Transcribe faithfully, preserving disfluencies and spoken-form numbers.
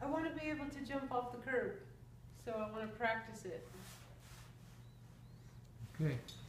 want to be able to jump off the curb, so I want to practice it. Okay.